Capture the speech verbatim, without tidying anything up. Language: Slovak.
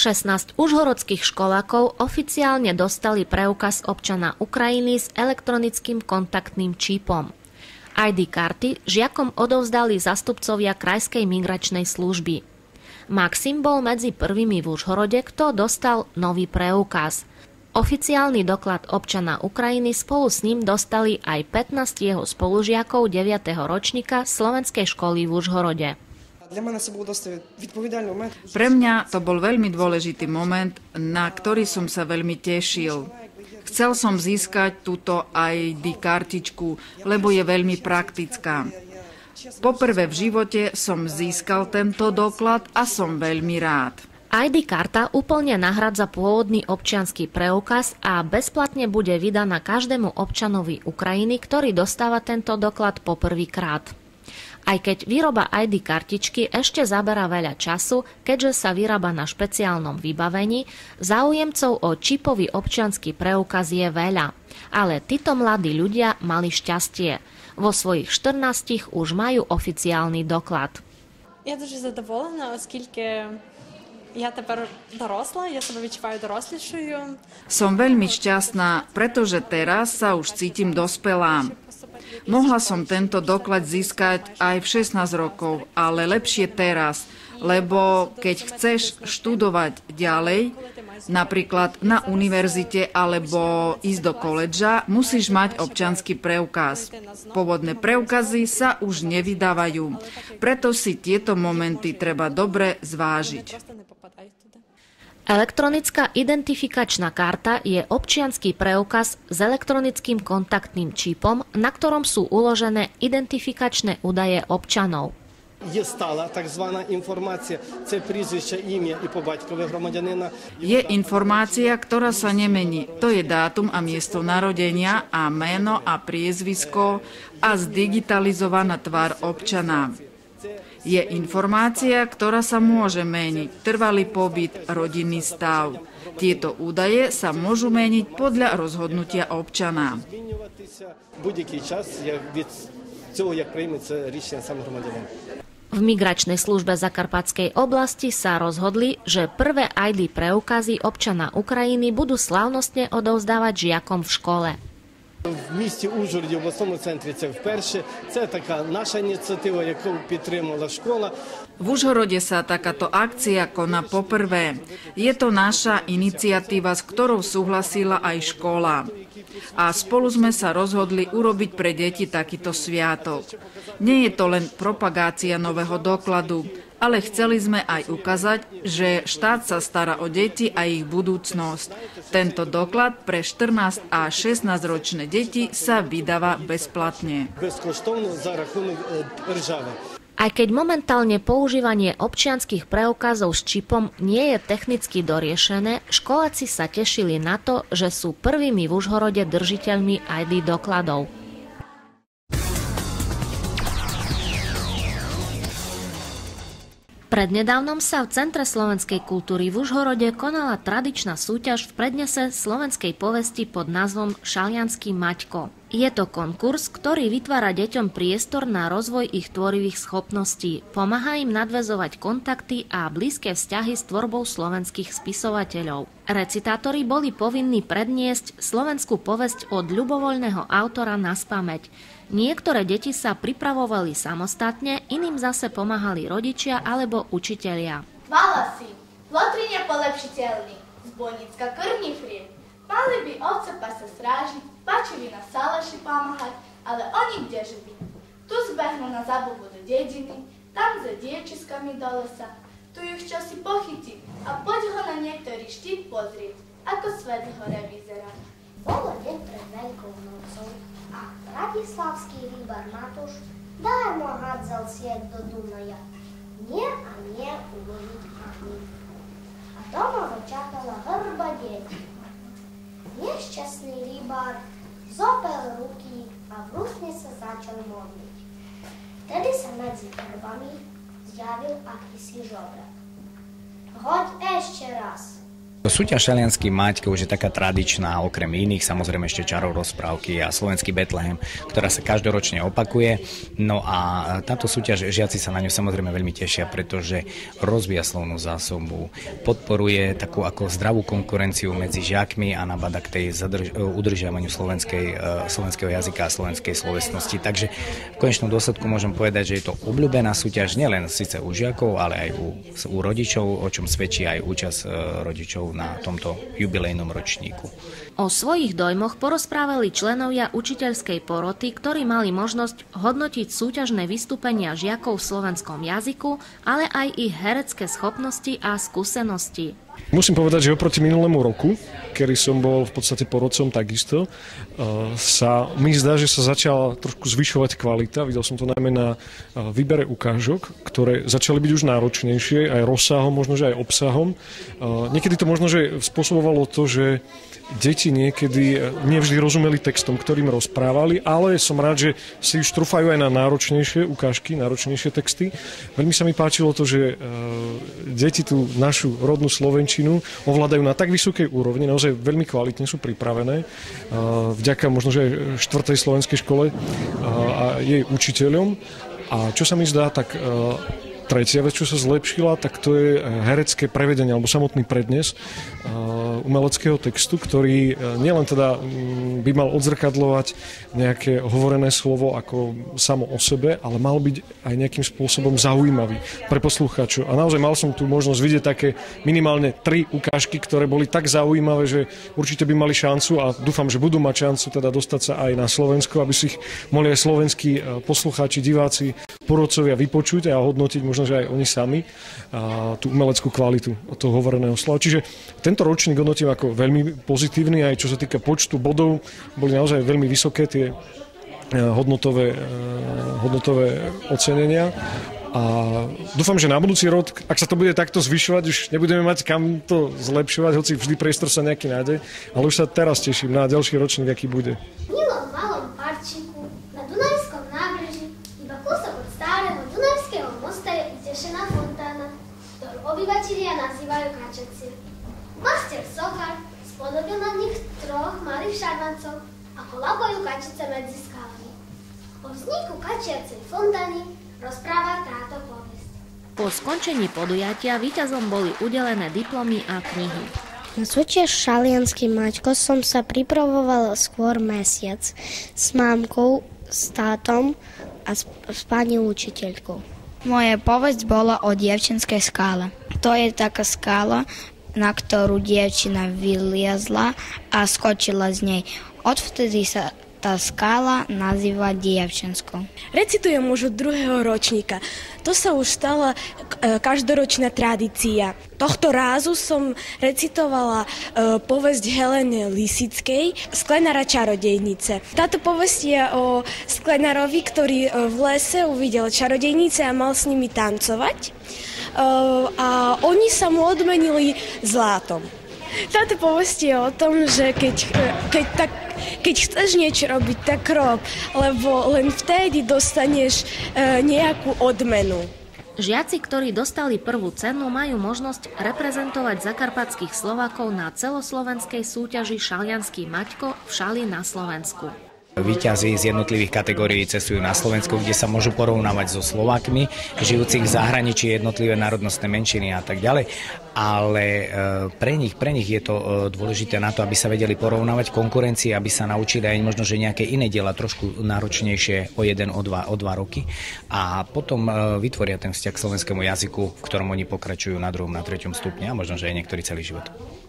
šestnásť užhorodských školákov oficiálne dostali preukaz občana Ukrajiny s elektronickým kontaktným čipom. í dé karty žiakom odovzdali zastupcovia Krajskej migračnej služby. Maxim bol medzi prvými v Užhorode, kto dostal nový preukaz. Oficiálny doklad občana Ukrajiny spolu s ním dostali aj pätnásť jeho spolužiakov deviateho ročníka Slovenskej školy v Užhorode. Pre mňa to bol veľmi dôležitý moment, na ktorý som sa veľmi tešil. Chcel som získať túto í dé kartičku, lebo je veľmi praktická. Poprvé v živote som získal tento doklad a som veľmi rád. í dé karta úplne nahradza pôvodný občiansky preukaz a bezplatne bude vydaná každému občanovi Ukrajiny, ktorý dostáva tento doklad poprvýkrát. Aj keď výroba í dé kartičky ešte zaberá veľa času, keďže sa vyrába na špeciálnom vybavení, záujemcov o čipový občiansky preukaz je veľa. Ale títo mladí ľudia mali šťastie. Vo svojich štrnástich už majú oficiálny doklad. Ja дуже задоволена, оскільки ja tepер dorosla, ja sa відчуваю doroslejšou. Som veľmi šťastná, pretože teraz sa už cítim dospelá. Mohla som tento doklad získať aj v šestnásť rokov, ale lepšie teraz, lebo keď chceš študovať ďalej, napríklad na univerzite alebo ísť do koledža, musíš mať občiansky preukaz. Pôvodné preukazy sa už nevydávajú, preto si tieto momenty treba dobre zvážiť. Elektronická identifikačná karta je občiansky preukaz s elektronickým kontaktným čipom, na ktorom sú uložené identifikačné údaje občanov. Є стала так звана інформація, це прізвище, ім'я і по батькові громадянина. Je informácia, ktorá sa nemení. To je dátum a miesto narodenia a meno a priezvisko a zdigitalizovaná tvár občana. Je informácia, ktorá sa môže meniť, trvalý pobyt, rodinný stav. Tieto údaje sa môžu meniť podľa rozhodnutia občana. Будь-який час від цього, як прийметься рішення сам громадянин. V migračnej službe Zakarpatskej oblasti sa rozhodli, že prvé í dé preukazy občana Ukrajiny budú slávnostne odovzdávať žiakom v škole. В місті Ужгороді, в обласному центрі це вперше. Це така наша ініціатива, яку підтримала школа. V Užhorode sa takáto akcia koná poprvé. Je to naša iniciatíva, s ktorou súhlasila aj škola. A spolu sme sa rozhodli urobiť pre deti takýto sviatok. Nie je to len propagácia nového dokladu, ale chceli sme aj ukázať, že štát sa stará o deti a ich budúcnosť. Tento doklad pre štrnásť a šestnásť ročné deti sa vydáva bezplatne. Безкоштовно за рахунок держави. Aj keď momentálne používanie občianskych preukazov s čipom nie je technicky doriešené, školáci sa tešili na to, že sú prvými v Užhorode držiteľmi í dé dokladov. Prednedávnom sa v Centre slovenskej kultúry v Užhorode konala tradičná súťaž v prednese slovenskej povesti pod názvom Šaliansky Maťko. Je to konkurs, ktorý vytvára deťom priestor na rozvoj ich tvorivých schopností, pomáha im nadväzovať kontakty a blízke vzťahy s tvorbou slovenských spisovateľov. Recitátori boli povinní predniesť slovenskú povesť od ľubovoľného autora naspamäť. Niektoré deti sa pripravovali samostatne, iným zase pomáhali rodičia alebo učitelia. Mala si, Lotrinia polepšiteľný, zbojnická krvnífrie. Mali by ovce pasa strážiť, pačovi na salaši pomáhať, ale oni kdeže by? Tu zbehnú na zabubu do dediny, tam za dievčiskami do lesa, tu ju čosi pochytí a poď ho na niektorý štít pozrieť, ako svet hore vyzerá. Bolo deň pred Veľkou nocou a bratislavský rýbar Matúš darmo hádzal sieť do Dunaja. Nie a nie uloviť ani. A doma ho čakala hrba detí. Nešťastný rybár zopel ruky a vrúcne sa začal modliť. Vtedy sa medzi hrbami zjavil akýsi žobrak. Hoď ešte raz, Súťaž Šaliansky Maťko už je taká tradičná, okrem iných, samozrejme ešte Čarov rozprávky a Slovenský Betlehem, ktorá sa každoročne opakuje. No a táto súťaž, žiaci sa na ňu samozrejme veľmi tešia, pretože rozvíja slovnú zásobu, podporuje takú ako zdravú konkurenciu medzi žiakmi a nabáda k tej zadrž- udržiavaniu slovenskej, slovenského jazyka a slovenskej slovesnosti. Takže v konečnom dôsledku môžem povedať, že je to obľúbená súťaž nielen síce u žiakov, ale aj u, u rodičov, o čom svedčí aj účasť rodičov na tomto jubilejnom ročníku. O svojich dojmoch porozprávali členovia učiteľskej poroty, ktorí mali možnosť hodnotiť súťažné vystúpenia žiakov v slovenskom jazyku, ale aj ich herecké schopnosti a skúsenosti. Musím povedať, že oproti minulému roku, kedy som bol v podstate porodcom takisto, sa mi zdá, že sa začala trošku zvyšovať kvalita. Videl som to najmä na výbere ukážok, ktoré začali byť už náročnejšie, aj rozsahom, možno že aj obsahom. Niekedy to možno, že spôsobovalo to, že deti niekedy nevždy rozumeli textom, ktorým rozprávali, ale som rád, že si už trúfajú aj na náročnejšie ukážky, náročnejšie texty. Veľmi sa mi páčilo to, že deti tú našu rodnú slovenčinu ovládajú na tak vysokej úrovni, naozaj veľmi kvalitne sú pripravené. Vďaka možno, že aj štvrtej slovenskej škole a jej učiteľom. A čo sa mi zdá, tak tretia vec, čo sa zlepšila, tak to je herecké prevedenie alebo samotný prednes umeleckého textu, ktorý nielen teda by mal odzrkadľovať nejaké hovorené slovo ako samo o sebe, ale mal byť aj nejakým spôsobom zaujímavý pre poslucháčov. A naozaj mal som tu možnosť vidieť také minimálne tri ukážky, ktoré boli tak zaujímavé, že určite by mali šancu a dúfam, že budú mať šancu teda dostať sa aj na Slovensko, aby si ich mohli aj slovenskí poslucháči, diváci, porodcovia vypočuť a hodnotiť možno, že aj oni sami a tú umeleckú kvalitu toho hovoreného slova. Čiže tento ročník hodnotím ako veľmi pozitívny, aj čo sa týka počtu bodov, boli naozaj veľmi vysoké tie hodnotové, hodnotové ocenenia. A dúfam, že na budúci rok, ak sa to bude takto zvyšovať, už nebudeme mať kam to zlepšovať, hoci vždy priestor sa nejaký nájde, ale už sa teraz teším na ďalší ročník, aký bude. Milom malom parčiku na Dunajskom nábreží, iba kúsok od starého Dunajského mosta je utešená fontána, ktorú obyvatelia nazývajú kačacie. Master sochár spodobil na nich troch malých šarvancov, ako lapajú kačice medzi skalami. O vzniku kačiacej fontány rozpráva táto povesť. Po skončení podujatia víťazom boli udelené diplomy a knihy. Na súťaž Šaliansky Maťko som sa pripravovala skôr mesiac s mámkou, s tátom a s, s pani učiteľkou. Moja povesť bola o dievčenskej skále. To je taká skála, na ktorú dievčina vyliezla a skočila z nej. Odvtedy sa tá skála nazýva dievčenskou. Recitujem už od druhého ročníka. To sa už stala každoročná tradícia. Tohto rázu som recitovala e, povesť Heleny Lisickej Sklenára čarodejnice. Táto povesť je o sklenárovi, ktorý v lese uvidel čarodejnice a mal s nimi tancovať. E, a oni sa mu odmenili zlatom. Táto povesť je o tom, že keď, keď, tak, keď chceš niečo robiť, tak rob, lebo len vtedy dostaneš e, nejakú odmenu. Žiaci, ktorí dostali prvú cenu, majú možnosť reprezentovať zakarpatských Slovákov na celoslovenskej súťaži Šaliansky Maťko v Šali na Slovensku. Víťazi z jednotlivých kategórií cestujú na Slovensku, kde sa môžu porovnávať so Slovákmi, žijúcich v zahraničí, jednotlivé národnostné menšiny a tak ďalej. Ale pre nich, pre nich je to dôležité na to, aby sa vedeli porovnávať konkurencii, aby sa naučili aj možno, že nejaké iné diela trošku náročnejšie o jeden, o dva, o dva roky. A potom vytvoria ten vzťah k slovenskému jazyku, v ktorom oni pokračujú na druhom, na treťom stupni a možno, že aj niektorý celý život.